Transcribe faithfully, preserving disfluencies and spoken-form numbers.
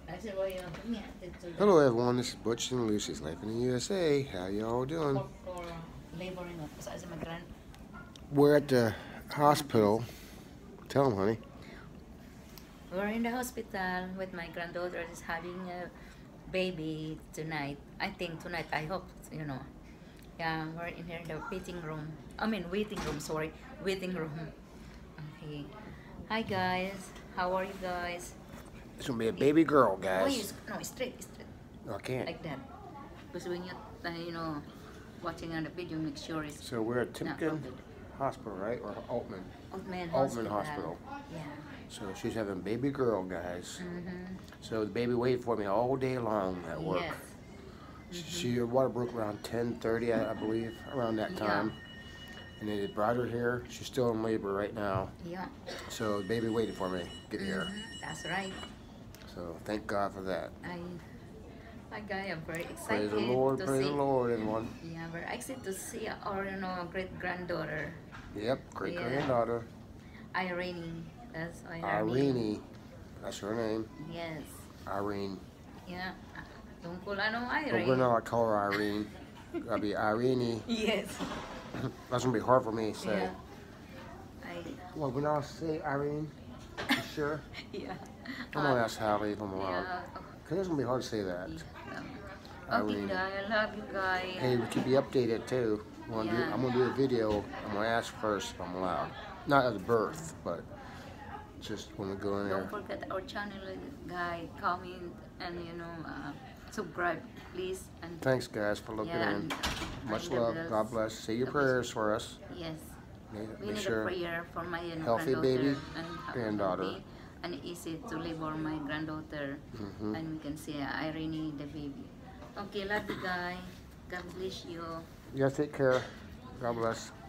Hello everyone, this is Butch and Lucy's Life in the U S A. How y'all doing? We're at the hospital. Tell them, honey. We're in the hospital with my granddaughter is having a baby tonight. I think tonight, I hope, you know. Yeah, we're in here in the waiting room. I mean waiting room, sorry. Waiting room. Okay. Hi guys. How are you guys? It's gonna be a baby girl, Oh, guys. you, no, straight, straight. No, I can't. Like that. Because when you, uh, you know, watching on the video, make sure it's So we're at Timken Hospital, right? Or Altman? Altman Altman Hospital. Hospital. Yeah. So she's having a baby girl, guys. Mm-hmm. So the baby waited for me all day long at work. Yes. Mm-hmm. She, her water broke around ten thirty, I, I believe, around that time. Yeah. And they brought her here. She's still in labor right now. Yeah. So the baby waited for me to get Mm-hmm. here. That's right. So thank God for that. I, my guy, I'm very excited. Praise the Lord, to praise see, the Lord, everyone. Yeah, very excited to see our, you know, great granddaughter. Yep, great Yeah. granddaughter. Irene. That's Irene. Irene. That's her name. Yes. Irene. Yeah. Don't call her no Irene. But we're not call her Irene. Gotta be Irene. Yes. That's gonna be hard for me to say. Yeah. I. Well, we're not say Irene. You sure? Yeah. I'm gonna ask Halle if I'm allowed. Yeah. Cause it's gonna be hard to say that. Yeah. Okay, Irene. guys. I love you guys. Hey, we keep you updated too. I'm gonna, Yeah. do, I'm gonna do a video. I'm gonna ask first if I'm allowed. Not at the birth, but just when we go in there. Don't forget our channel, guys. Comment and you know, uh, subscribe, please. And Thanks, guys, for looking yeah, in. and, uh, Much and love. bless. God bless. Say your God prayers bless. for us. Yes. Make, We make need sure. a prayer for my you know, Healthy granddaughter baby, and granddaughter. healthy and easy to labor my granddaughter. Mm-hmm. And we can see uh, Irene, the baby. Okay, love you guys. God bless you. You guys take care. God bless.